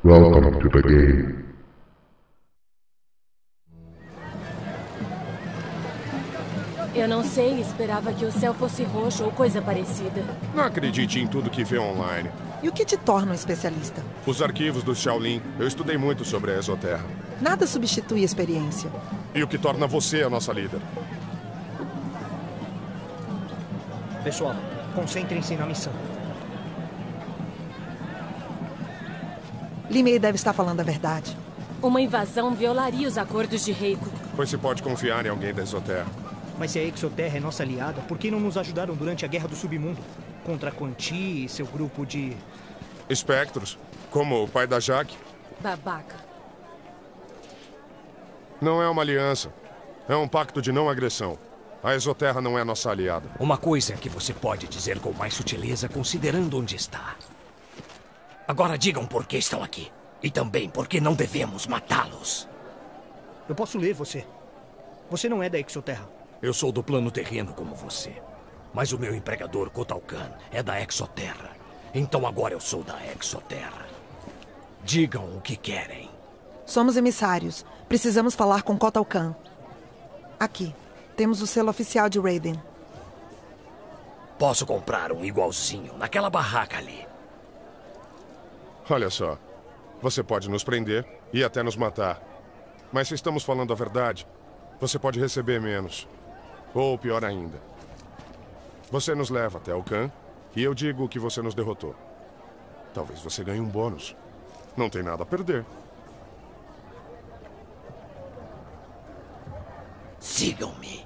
Welcome to the game. Eu não sei, esperava que o céu fosse roxo ou coisa parecida. Não acredite em tudo que vê online. E o que te torna um especialista? Os arquivos do Shaolin. Eu estudei muito sobre a Exoterra. Nada substitui a experiência. E o que torna você a nossa líder? Pessoal, concentrem-se na missão. Limei deve estar falando a verdade. Uma invasão violaria os acordos de Reiko. Pois se pode confiar em alguém da Exoterra. Mas se a Exoterra é nossa aliada, por que não nos ajudaram durante a Guerra do Submundo? Contra Quan Chi e seu grupo de... Espectros, como o pai da Jaque. Babaca. Não é uma aliança. É um pacto de não agressão. A Exoterra não é nossa aliada. Uma coisa que você pode dizer com mais sutileza, considerando onde está. Agora digam por que estão aqui. E também por que não devemos matá-los. Eu posso ler você. Você não é da Exoterra. Eu sou do plano terreno como você. Mas o meu empregador, Kotal Kahn, é da Exoterra. Então agora eu sou da Exoterra. Digam o que querem. Somos emissários. Precisamos falar com Kotal Kahn. Aqui. Temos o selo oficial de Raiden. Posso comprar um igualzinho naquela barraca ali. Olha só. Você pode nos prender e até nos matar. Mas se estamos falando a verdade, você pode receber menos. Ou pior ainda. Você nos leva até o Kahn e eu digo que você nos derrotou. Talvez você ganhe um bônus. Não tem nada a perder. Sigam-me.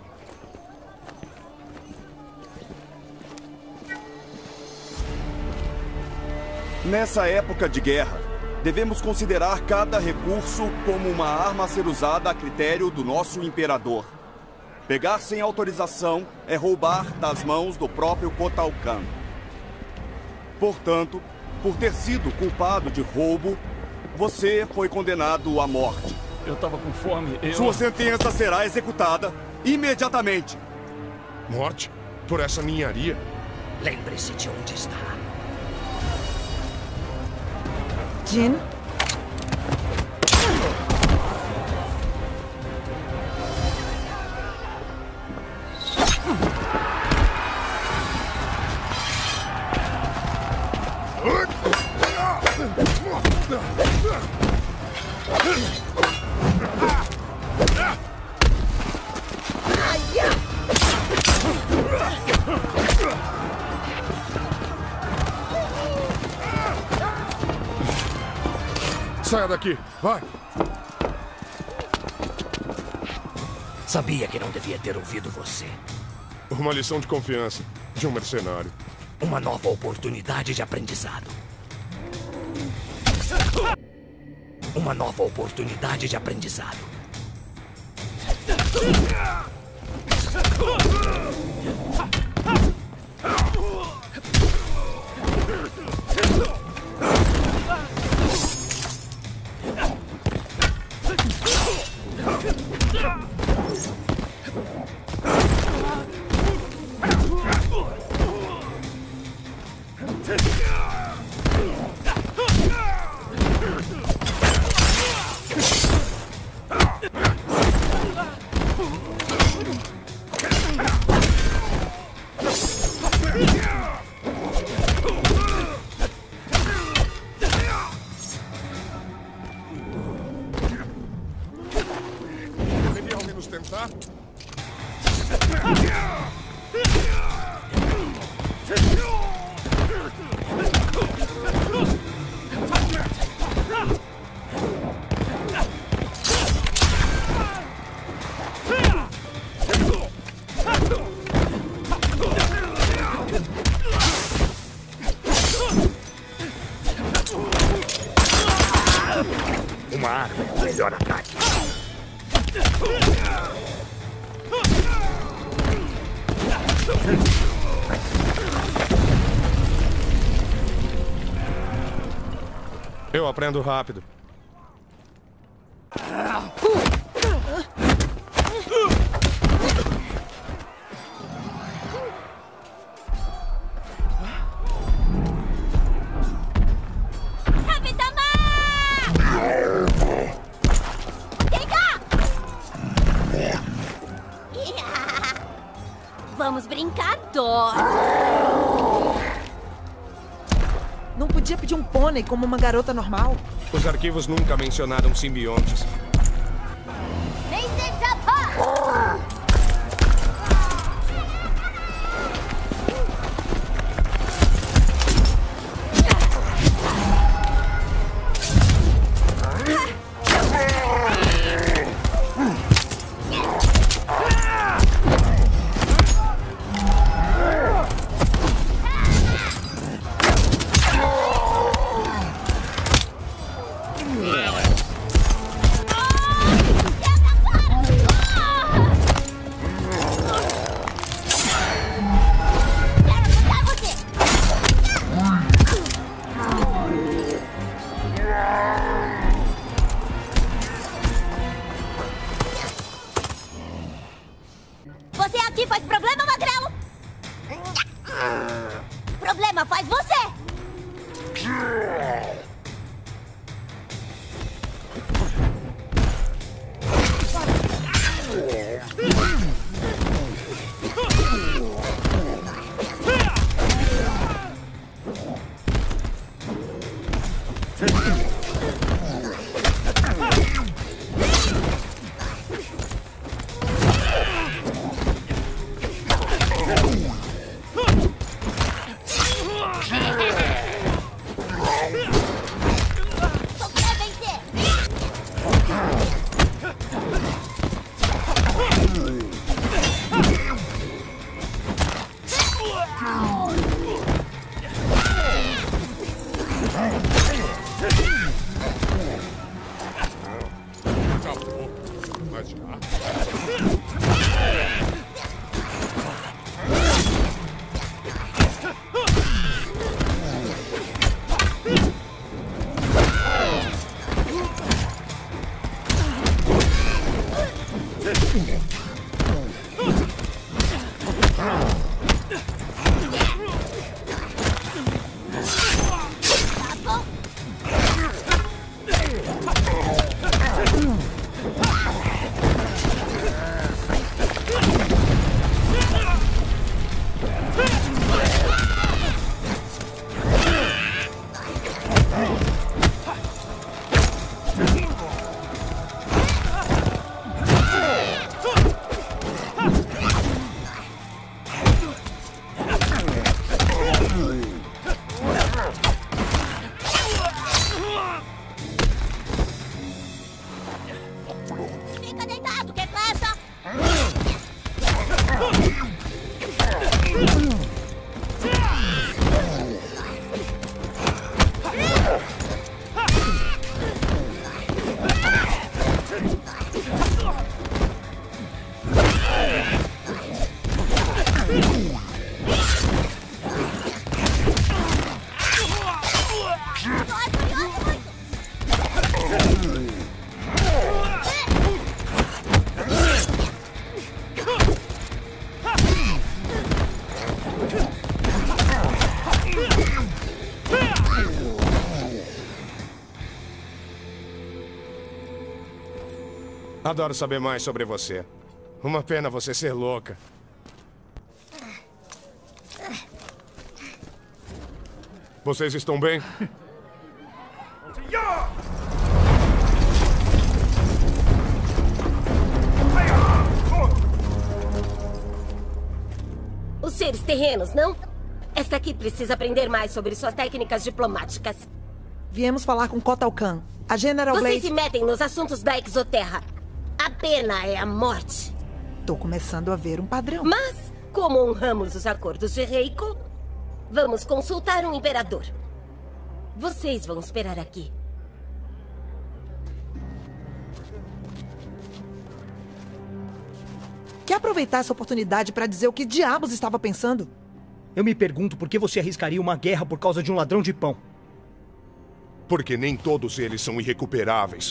Nessa época de guerra, devemos considerar cada recurso como uma arma a ser usada a critério do nosso imperador. Pegar sem autorização é roubar das mãos do próprio Kotal Kahn. Portanto, por ter sido culpado de roubo, você foi condenado à morte. Eu tava com fome, Sua sentença será executada imediatamente. Morte? Por essa ninharia? Lembre-se de onde está. Jin? Saia daqui, vai! Sabia que não devia ter ouvido você. Uma lição de confiança de um mercenário. Uma nova oportunidade de aprendizado. Uma nova oportunidade de aprendizado. Deveria ao menos tentar? Uma arma é o melhor ataque. Eu aprendo rápido. Capitã Marvel! Thor! Não podia pedir um pônei como uma garota normal? Os arquivos nunca mencionaram simbiontes. Você aqui faz problema, magrelo? Problema faz você! Acabou. Mas já? Fica deitado, que pressa! Adoro saber mais sobre você. Uma pena você ser louca. Vocês estão bem? Os seres terrenos, não? Esta aqui precisa aprender mais sobre suas técnicas diplomáticas. Viemos falar com Kotal Kahn. A General Vocês Blade... se metem nos assuntos da Exoterra. A pena é a morte. Tô começando a ver um padrão. Mas, como honramos os acordos de Reiko, vamos consultar um imperador. Vocês vão esperar aqui. Quer aproveitar essa oportunidade para dizer o que diabos estava pensando? Eu me pergunto por que você arriscaria uma guerra por causa de um ladrão de pão. Porque nem todos eles são irrecuperáveis.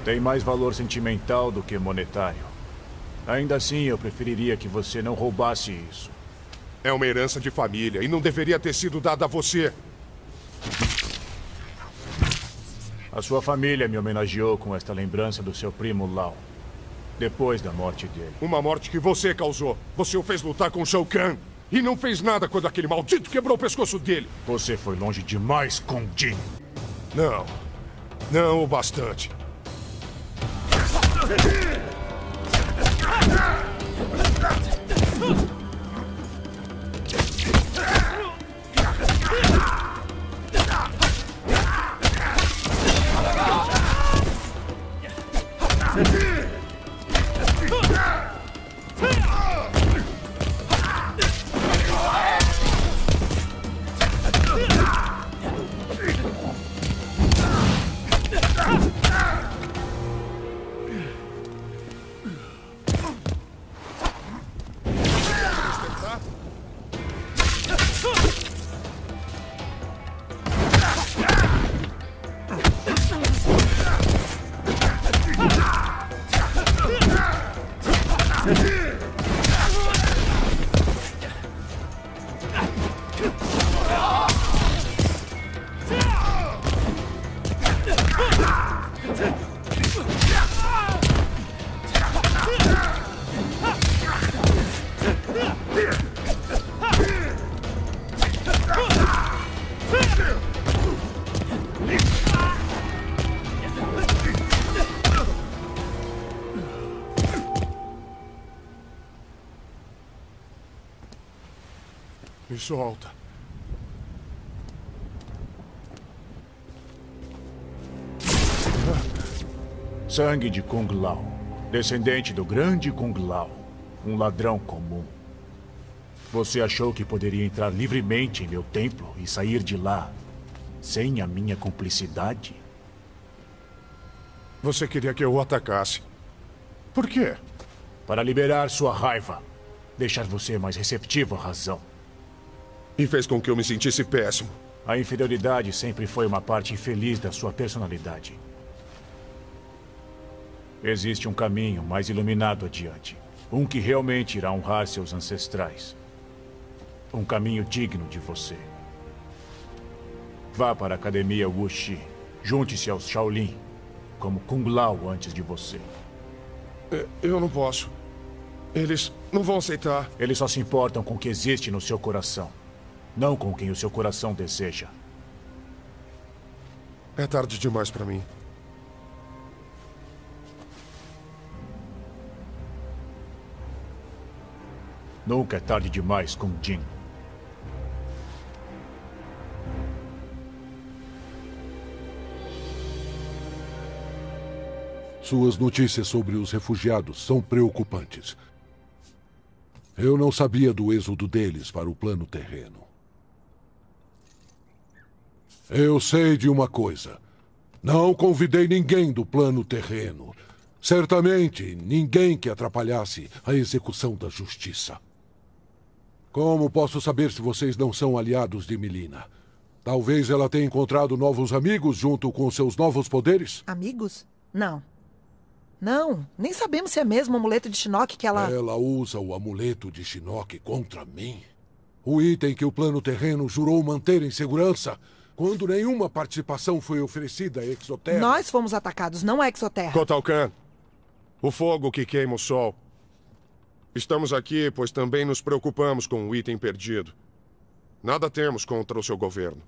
Tem mais valor sentimental do que monetário. Ainda assim, eu preferiria que você não roubasse isso. É uma herança de família e não deveria ter sido dada a você. A sua família me homenageou com esta lembrança do seu primo Lau. Depois da morte dele. Uma morte que você causou. Você o fez lutar com Shao Kahn. E não fez nada quando aquele maldito quebrou o pescoço dele. Você foi longe demais, Kung Jin. Não. Não o bastante. Me solta. Sangue de Kung Lao. Descendente do grande Kung Lao. Um ladrão comum. Você achou que poderia entrar livremente em meu templo e sair de lá sem a minha cumplicidade? Você queria que eu o atacasse. Por quê? Para liberar sua raiva. Deixar você mais receptivo à razão. E fez com que eu me sentisse péssimo. A inferioridade sempre foi uma parte infeliz da sua personalidade. Existe um caminho mais iluminado adiante. Um que realmente irá honrar seus ancestrais. Um caminho digno de você. Vá para a Academia Wuxi. Junte-se aos Shaolin, como Kung Lao antes de você. Eu não posso. Eles não vão aceitar. Eles só se importam com o que existe no seu coração. Não com quem o seu coração deseja. É tarde demais para mim. Nunca é tarde demais, Kung Jin. Suas notícias sobre os refugiados são preocupantes. Eu não sabia do êxodo deles para o plano terreno. Eu sei de uma coisa. Não convidei ninguém do plano terreno. Certamente, ninguém que atrapalhasse a execução da justiça. Como posso saber se vocês não são aliados de Mileena? Talvez ela tenha encontrado novos amigos junto com seus novos poderes? Amigos? Não. Não, nem sabemos se é mesmo o amuleto de Shinnok que ela... Ela usa o amuleto de Shinnok contra mim? O item que o plano terreno jurou manter em segurança... quando nenhuma participação foi oferecida a Exoterra. Nós fomos atacados, não a Exoterra. Kotal Kahn, o fogo que queima o sol. Estamos aqui, pois também nos preocupamos com o item perdido. Nada temos contra o seu governo.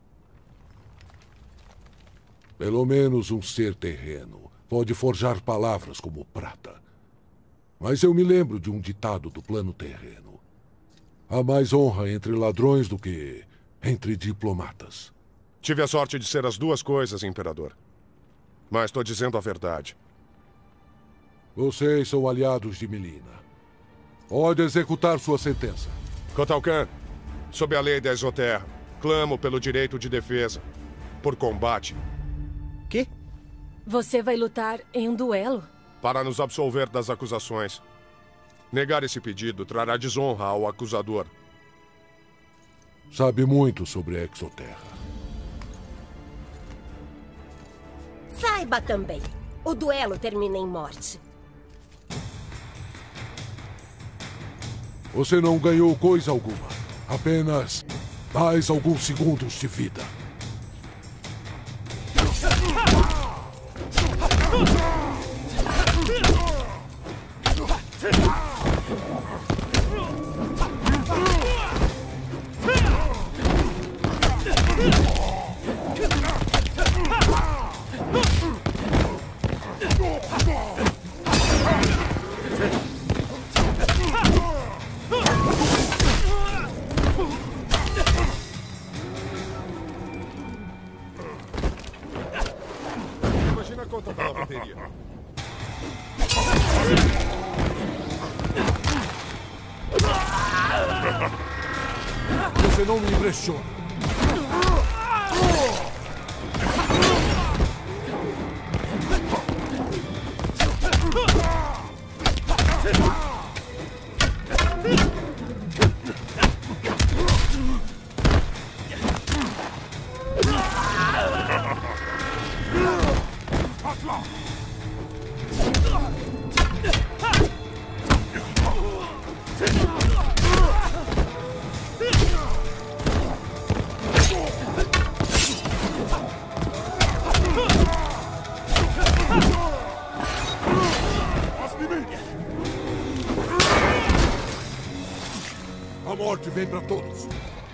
Pelo menos um ser terreno pode forjar palavras como prata. Mas eu me lembro de um ditado do plano terreno. Há mais honra entre ladrões do que entre diplomatas. Tive a sorte de ser as duas coisas, Imperador. Mas estou dizendo a verdade. Vocês são aliados de Mileena. Pode executar sua sentença. Kotal Kahn, sob a lei da Exoterra, clamo pelo direito de defesa. Por combate. Quê? Você vai lutar em um duelo? Para nos absolver das acusações. Negar esse pedido trará desonra ao acusador. Sabe muito sobre a Exoterra. Saiba também. O duelo termina em morte. Você não ganhou coisa alguma. Apenas mais alguns segundos de vida. Imagina a conta da lavanderia. Você não me impressiona. A morte vem para todos.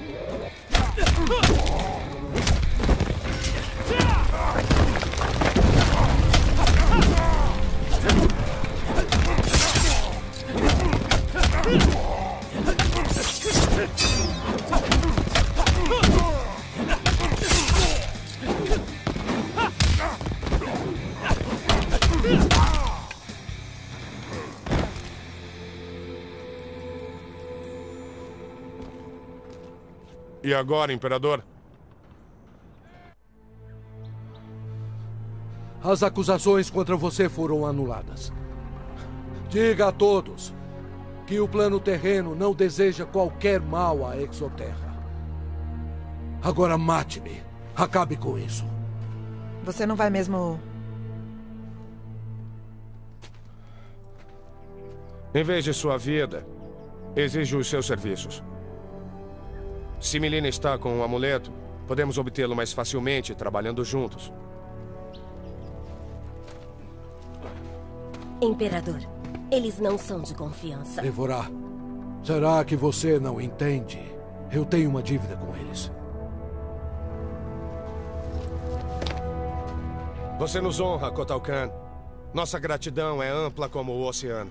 E agora, Imperador? As acusações contra você foram anuladas. Diga a todos que o plano terreno não deseja qualquer mal à Exoterra. Agora mate-me. Acabe com isso. Você não vai mesmo... Em vez de sua vida, exijo os seus serviços. Se Mileena está com um amuleto, podemos obtê-lo mais facilmente trabalhando juntos. Imperador, eles não são de confiança. Devorah, será que você não entende? Eu tenho uma dívida com eles. Você nos honra, Kotal Kahn. Nossa gratidão é ampla como o oceano.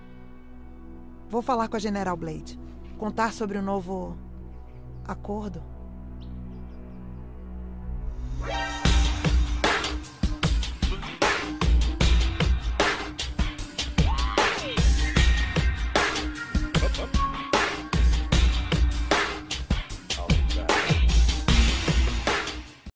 Vou falar com a General Blade. Contar sobre o novo... acordo.